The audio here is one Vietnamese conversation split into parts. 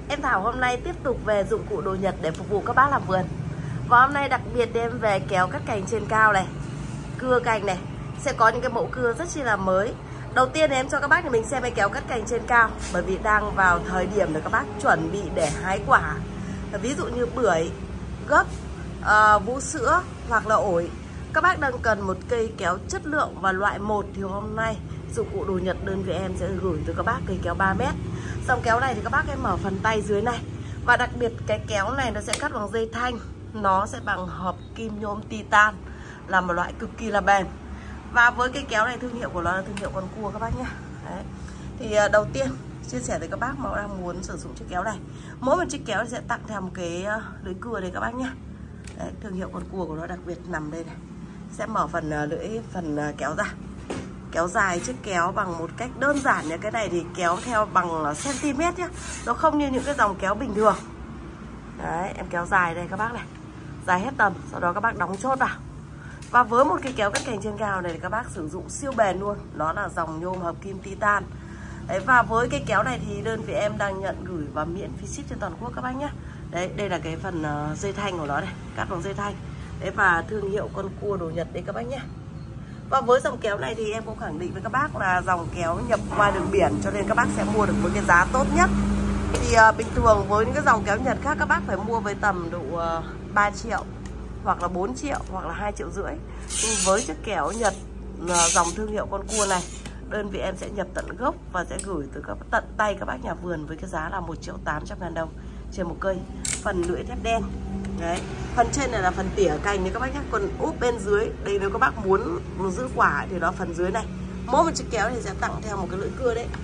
Em Thảo hôm nay tiếp tục về dụng cụ đồ Nhật để phục vụ các bác làm vườn. Và hôm nay đặc biệt đem về kéo cắt cành trên cao này, cưa cành này. Sẽ có những cái mẫu cưa rất chi là mới. Đầu tiên thì em cho các bác thì mình xem cái kéo cắt cành trên cao, bởi vì đang vào thời điểm để các bác chuẩn bị để hái quả. Ví dụ như bưởi, gấc, vú sữa hoặc là ổi. Các bác đang cần một cây kéo chất lượng và loại 1 thì hôm nay dụng cụ đồ Nhật đơn vị em sẽ gửi tới các bác cây kéo 3 mét. Dòng kéo này thì các bác em mở phần tay dưới này. Và đặc biệt cái kéo này nó sẽ cắt bằng dây thanh. Nó sẽ bằng hợp kim nhôm titan, là một loại cực kỳ là bền. Và với cái kéo này thương hiệu của nó là thương hiệu con cua các bác nhé. Đấy. Thì đầu tiên chia sẻ với các bác mà đang muốn sử dụng chiếc kéo này. Mỗi một chiếc kéo sẽ tặng theo một cái lưỡi cưa đây các bác nhé. Đấy, thương hiệu con cua của nó đặc biệt nằm đây này. Sẽ mở phần phần kéo ra. Kéo dài chiếc kéo bằng một cách đơn giản nhé. Cái này thì kéo theo bằng cm nhé. Nó không như những cái dòng kéo bình thường. Đấy, em kéo dài đây các bác này. Dài hết tầm, sau đó các bác đóng chốt vào. Và với một cái kéo cắt cành trên cao này thì các bác sử dụng siêu bền luôn. Nó là dòng nhôm hợp kim titan. Đấy, và với cái kéo này thì đơn vị em đang nhận gửi và miễn phí ship trên toàn quốc các bác nhé. Đấy, đây là cái phần dây thanh của nó này, cắt bằng dây thanh. Đấy, và thương hiệu con cua đồ Nhật đấy các bác nhé. Và với dòng kéo này thì em cũng khẳng định với các bác là dòng kéo nhập qua đường biển, cho nên các bác sẽ mua được với cái giá tốt nhất. Thì bình thường với những cái dòng kéo Nhật khác các bác phải mua với tầm độ 3 triệu hoặc là 4 triệu hoặc là 2,5 triệu. Nhưng với chiếc kéo Nhật dòng thương hiệu con cua này, đơn vị em sẽ nhập tận gốc và sẽ gửi từ tận tay các bác nhà vườn với cái giá là 1.800.000 đồng trên một cây. Phần lưỡi thép đen. Đấy, phần trên này là phần tỉa cành đấy các bác nhé. Còn úp bên dưới, đây nếu các bác muốn giữ quả thì nó phần dưới này. Mỗi một chiếc kéo thì sẽ tặng theo một cái lưỡi cưa đấy.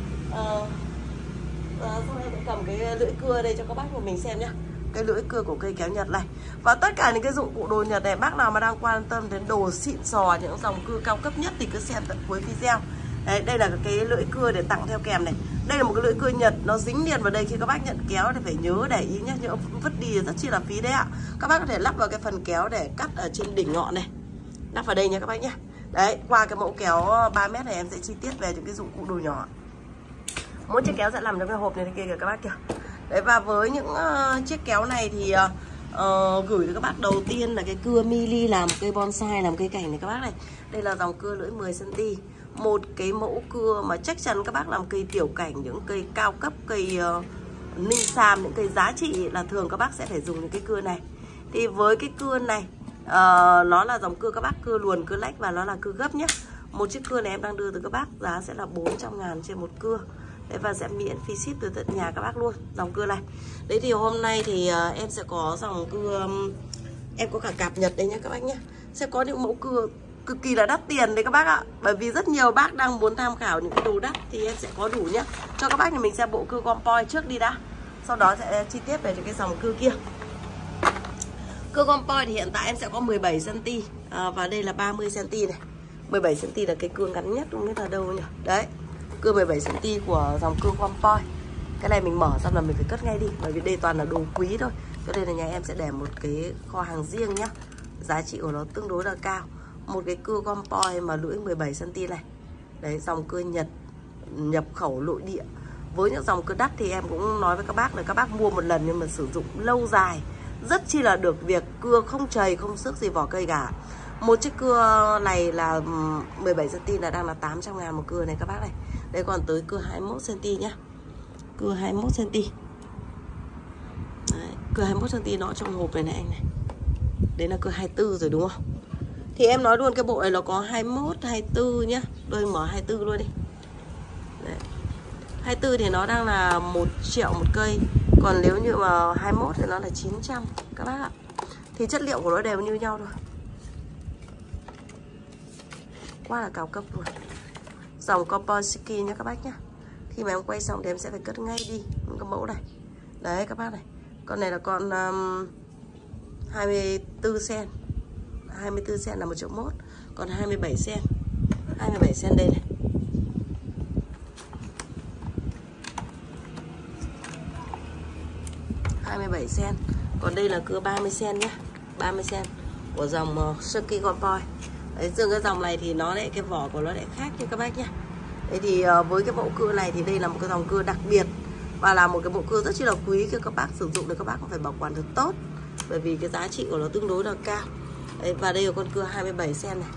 Sau đây sẽ cầm cái lưỡi cưa đây cho các bác của mình xem nhé. Cái lưỡi cưa của cây kéo Nhật này. Và tất cả những cái dụng cụ đồ Nhật này, bác nào mà đang quan tâm đến đồ xịn sò, những dòng cưa cao cấp nhất thì cứ xem tận cuối video. Đấy, đây là cái lưỡi cưa để tặng theo kèm này. Đây là một cái lưỡi cưa Nhật, nó dính liền vào đây. Khi các bác nhận kéo thì phải nhớ để ý nhé, nhớ vứt đi rất chi là phí đấy ạ. Các bác có thể lắp vào cái phần kéo để cắt ở trên đỉnh ngọn này, lắp vào đây nha các bác nhé. Đấy, qua cái mẫu kéo 3 mét này em sẽ chi tiết về những cái dụng cụ đồ nhỏ. Mỗi chiếc kéo sẽ nằm trong cái hộp này kia kìa các bác kìa. Đấy, và với những chiếc kéo này thì gửi tới các bác đầu tiên là cái cưa mini làm cây bonsai, làm cây cảnh này các bác này. Đây là dòng cưa lưỡi 10 cm. Một cái mẫu cưa mà chắc chắn các bác làm cây tiểu cảnh, những cây cao cấp, cây ninh sam, những cây giá trị là thường các bác sẽ phải dùng những cái cưa này. Thì với cái cưa này nó là dòng cưa các bác cưa luồn, cưa lách và nó là cưa gấp nhé. Một chiếc cưa này em đang đưa từ các bác giá sẽ là 400.000 trên một cưa. Đấy, và sẽ miễn phí ship từ tận nhà các bác luôn dòng cưa này. Đấy thì hôm nay thì em sẽ có dòng cưa, em có cả cạp Nhật đây nhé các bác nhé. Sẽ có những mẫu cưa cực kỳ là đắt tiền đấy các bác ạ. Bởi vì rất nhiều bác đang muốn tham khảo những cái đồ đắt thì em sẽ có đủ nhé. Cho các bác thì mình xem bộ cưa Compoi trước đi đã. Sau đó sẽ chi tiết về những cái dòng cưa kia. Cưa Compoi thì hiện tại em sẽ có 17 cm và đây là 30 cm này. 17 cm là cái cưa ngắn nhất, không biết là đâu nhỉ. Đấy, cưa 17 cm của dòng cưa Compoi. Cái này mình mở xong là mình phải cất ngay đi, bởi vì đây toàn là đồ quý thôi. Cho nên là nhà em sẽ để một cái kho hàng riêng nhá. Giá trị của nó tương đối là cao. Một cái cưa Compoi mà lưỡi 17 cm này. Đấy, dòng cưa Nhật nhập khẩu nội địa. Với những dòng cưa đắt thì em cũng nói với các bác là các bác mua một lần nhưng mà sử dụng lâu dài, rất chi là được việc, cưa không chày, không xước gì vỏ cây cả. Một chiếc cưa này là 17 cm là đang là 800.000 một cưa này các bác này. Đây còn tới cưa 21 cm nhá. Cưa 21 cm. Đấy, cưa 21 cm nó trong hộp này này anh này. Đấy là cưa 24 rồi đúng không? Thì em nói luôn cái bộ này nó có 21, 24 nhá. Đôi mở 24 luôn đi. Đấy. 24 thì nó đang là 1 triệu một cây. Còn nếu như mà 21 thì nó là 900 các bác ạ. Thì chất liệu của nó đều như nhau thôi. Quá là cao cấp luôn. Dòng Komposiki nhá các bác nhá. Khi mà em quay xong thì em sẽ phải cất ngay đi những cái mẫu này. Đấy các bác này. Con này là con 24 cm. 24 cm là 1,1 triệu. Còn 27 cm. 27 cm đây này. cm. Còn đây là cưa 30 cm nhé. 30 cm của dòng Suki Compoi. Đấy, riêng cái dòng này thì nó lại cái vỏ của nó lại khác như các bác nhé. Đấy thì với cái mẫu cưa này thì đây là một cái dòng cưa đặc biệt Và là một cái bộ cưa rất chi là quý, khi các bác sử dụng thì các bác cũng phải bảo quản thật tốt, bởi vì cái giá trị của nó tương đối là cao. Đấy, và đây là con cưa 27 cm này.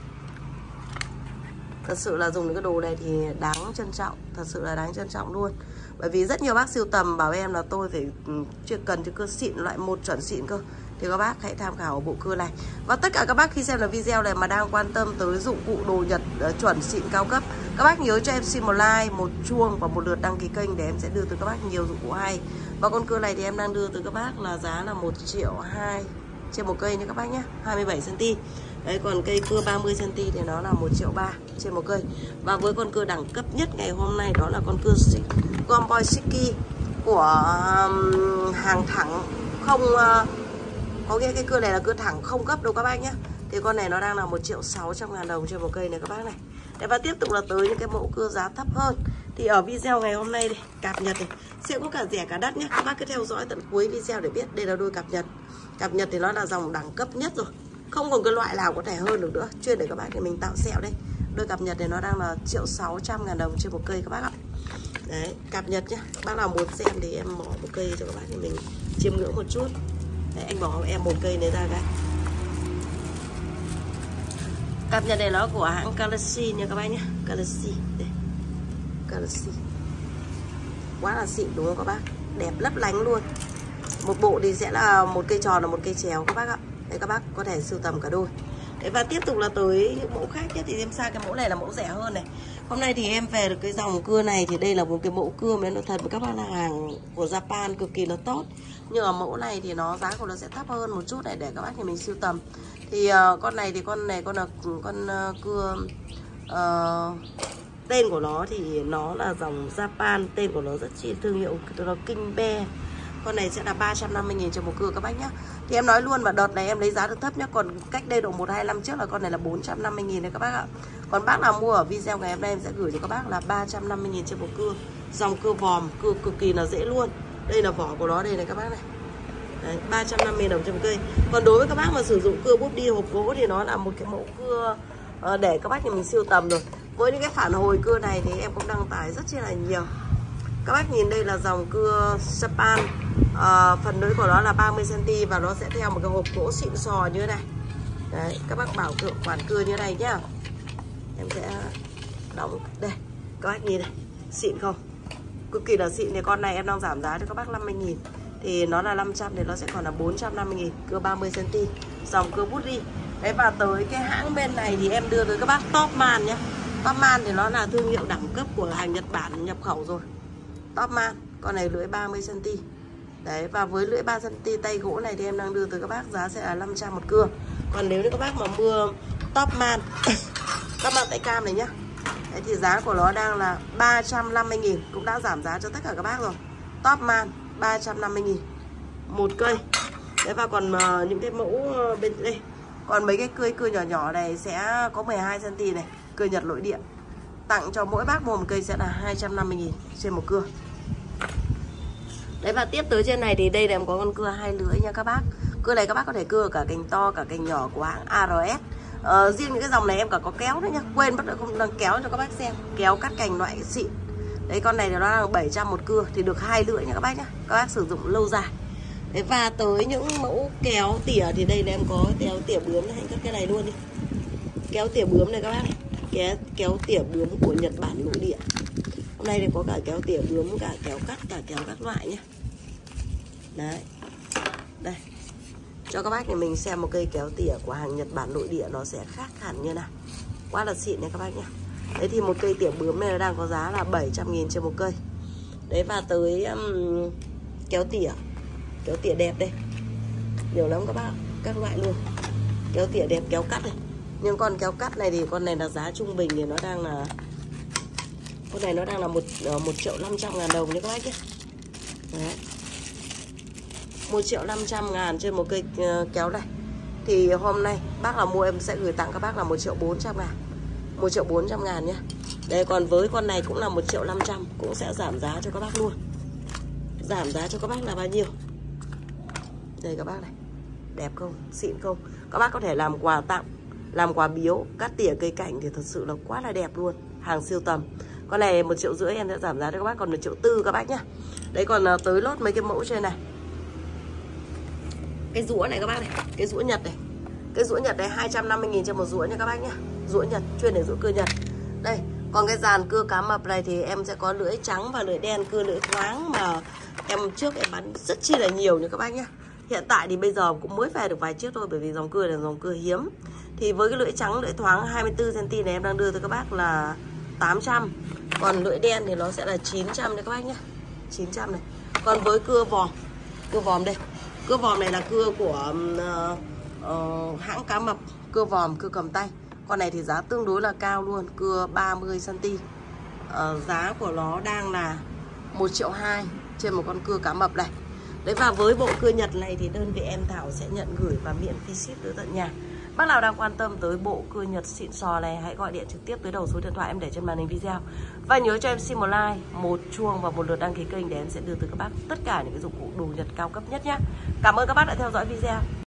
Thật sự là dùng những cái đồ này thì đáng trân trọng, thật sự là đáng trân trọng luôn. Bởi vì rất nhiều bác sưu tầm bảo em là tôi phải chưa cần cái cưa xịn, loại 1 chuẩn xịn cơ. Thì các bác hãy tham khảo bộ cưa này. Và tất cả các bác khi xem là video này mà đang quan tâm tới dụng cụ đồ Nhật chuẩn xịn cao cấp, các bác nhớ cho em xin một like, một chuông và một lượt đăng ký kênh để em sẽ đưa tới các bác nhiều dụng cụ hay. Và con cưa này thì em đang đưa tới các bác là giá là 1,2 triệu trên một cây nha các bác nhé, 27 cm. Đấy, còn cây cưa 30 cm thì nó là 1,3 triệu trên một cây. Và với con cưa đẳng cấp nhất ngày hôm nay đó là con cưa Comboy Shiki của hàng thẳng, không có nghĩa cái cưa này là cưa thẳng không cấp đâu các bác nhé. Thì con này nó đang là 1.600.000 đồng trên một cây này các bác này. Để và tiếp tục là tới những cái mẫu cưa giá thấp hơn. Thì ở video ngày hôm nay đây, cặp Nhật này sẽ có cả rẻ cả đắt nhé. Các bác cứ theo dõi tận cuối video để biết đây là đôi cặp Nhật. Cặp Nhật thì nó là dòng đẳng cấp nhất rồi, không còn cái loại nào có thể hơn được nữa, chuyên để các bác để mình tạo sẹo đây. Đôi cặp Nhật này nó đang là 1.600.000 đồng trên một cây các bác ạ. Đấy, cặp Nhật nhá. Các bác nào muốn xem thì em bỏ một cây cho các bác để mình chiêm ngưỡng một chút. Đấy, anh bỏ em một cây này ra cái. Cặp Nhật này nó của hãng Galaxy nha các bác nhé. Galaxy đây. Galaxy. Quá là xịn đúng không các bác? Đẹp lấp lánh luôn. Một bộ thì sẽ là một cây tròn và một cây chéo các bác ạ. Đấy, các bác có thể sưu tầm cả đôi. Đấy, và tiếp tục là tới những mẫu khác nhất thì em sang cái mẫu này là mẫu rẻ hơn này. Hôm nay thì em về được cái dòng cưa này thì đây là một cái mẫu cưa mà nó thật với các bác là hàng của Japan cực kỳ là tốt. Nhưng ở mẫu này thì nó giá của nó sẽ thấp hơn một chút này để các bác thì mình sưu tầm. Thì con này thì con là con cưa tên của nó thì nó là dòng Japan, tên của nó rất chi thương hiệu, nó King Bear. Con này sẽ là 350.000 cho một cưa các bác nhá. Thì em nói luôn và đợt này em lấy giá được thấp nhá. Còn cách đây độ 1-2 năm trước là con này là 450.000 đấy các bác ạ. Còn bác nào mua ở video ngày hôm nay em sẽ gửi cho các bác là 350.000 trên một cưa. Dòng cưa vòm, cưa cực kỳ là dễ luôn. Đây là vỏ của nó đây này các bác này. Đấy, 350.000 đồng trên một cây. Còn đối với các bác mà sử dụng cưa bút đi hộp gỗ thì nó là một cái mẫu cưa để các bác thì mình sưu tầm rồi. Với những cái phản hồi cưa này thì em cũng đăng tải rất là nhiều. Các bác nhìn đây là dòng cưa Japan, phần lưỡi của nó là 30 cm và nó sẽ theo một cái hộp gỗ xịn sò như thế này. Đấy, các bác bảo quản cưa như thế này nhá. Em sẽ đóng đây, các bác nhìn này, xịn không? Cực kỳ là xịn. Thì con này em đang giảm giá cho các bác 50.000. Thì nó là 500 thì nó sẽ còn là 450.000, cưa 30 cm, dòng cưa bút đi. Đấy, và tới cái hãng bên này thì em đưa tới các bác Topman nhé. Topman thì nó là thương hiệu đẳng cấp của hàng Nhật Bản nhập khẩu rồi. Topman, con này lưỡi 30 cm. Đấy, và với lưỡi 3 cm tay gỗ này thì em đang đưa tới các bác giá sẽ là 500 một cưa. Còn nếu như các bác mà mua Topman Topman tay cam này nhá. Đấy, thì giá của nó đang là 350.000, cũng đã giảm giá cho tất cả các bác rồi. Topman 350.000 một cây. Đấy, và còn những cái mẫu bên đây, còn mấy cái cưa nhỏ nhỏ này sẽ có 12 cm này, cưa Nhật nội địa. Tặng cho mỗi bác mua một cây sẽ là 250.000 trên một cưa. Đấy, và tiếp tới trên này thì đây là em có con cưa 2 lưỡi nha các bác. Cưa này các bác có thể cưa cả cành to cả cành nhỏ của hãng ARS. Riêng những cái dòng này em cả có kéo nữa nhá. Quên mất rồi không đang kéo cho các bác xem. Kéo cắt cành loại xịn. Đấy, con này thì nó là 700 một cưa thì được 2 lưỡi nha các bác nhá. Các bác sử dụng lâu dài. Đấy, và tới những mẫu kéo tỉa thì đây là em có kéo tỉa bướm này, cắt cái này luôn đi. Kéo tỉa bướm này các bác này. Kéo tỉa bướm của Nhật Bản nội địa. Hôm nay thì có cả kéo tỉa bướm, cả kéo các loại nhé. Đấy. Đây. Cho các bác thì mình xem một cây kéo tỉa của hàng Nhật Bản nội địa nó sẽ khác hẳn như nào. Quá là xịn này các bác nhé. Đấy, thì một cây tỉa bướm này đang có giá là 700.000 trên một cây. Đấy, và tới kéo tỉa đẹp đây. Nhiều lắm các bác, các loại luôn. Kéo tỉa đẹp, kéo cắt này. Nhưng con kéo cắt này thì con này là giá trung bình thì nó đang là, con này nó đang là 1.500.000 đồng nhé các bác nhé. Đấy, 1.500.000 trên một cây kéo này. Thì hôm nay bác là mua em sẽ gửi tặng các bác là 1.400.000, 1.400.000 nhé. Đây, còn với con này cũng là 1.500.000, cũng sẽ giảm giá cho các bác luôn. Giảm giá cho các bác là bao nhiêu? Đây các bác này, đẹp không, xịn không? Các bác có thể làm quà tặng, làm quà biếu, cắt tỉa cây cảnh thì thật sự là quá là đẹp luôn. Hàng siêu tầm. Con này 1.500.000 em sẽ giảm giá cho các bác còn 1.400.000 các bác nhá. Đấy, còn tới lốt mấy cái mẫu trên này. Cái rũa này các bác này, cái rũa Nhật này. Cái rũa Nhật đấy 250.000 cho một rũa nha các bác nhá. Rũa Nhật, chuyên để rũa cưa Nhật. Đây, còn cái dàn cưa cá mập này thì em sẽ có lưỡi trắng và lưỡi đen, cưa lưỡi thoáng mà em trước em bán rất chi là nhiều nha các bác nhá. Hiện tại thì bây giờ cũng mới về được vài chiếc thôi, bởi vì dòng cưa là dòng cưa hiếm. Thì với cái lưỡi trắng, lưỡi thoáng 24cm này em đang đưa tới các bác là 800. Còn lưỡi đen thì nó sẽ là 900 nha các bác nhá. 900 này. Còn với cưa vòm đây. Cưa vòm này là cưa của hãng cá mập, cưa vòm, cưa cầm tay. Con này thì giá tương đối là cao luôn, cưa 30cm. Giá của nó đang là 1,2 triệu trên một con cưa cá mập này. Đấy, và với bộ cưa Nhật này thì đơn vị em Thảo sẽ nhận gửi và miễn phí ship tới tận nhà. Bác nào đang quan tâm tới bộ cưa Nhật xịn sò này, hãy gọi điện trực tiếp tới đầu số điện thoại em để trên màn hình video. Và nhớ cho em xin một like, một chuông và một lượt đăng ký kênh để em sẽ đưa tới các bác tất cả những cái dụng cụ đồ Nhật cao cấp nhất nhé. Cảm ơn các bác đã theo dõi video.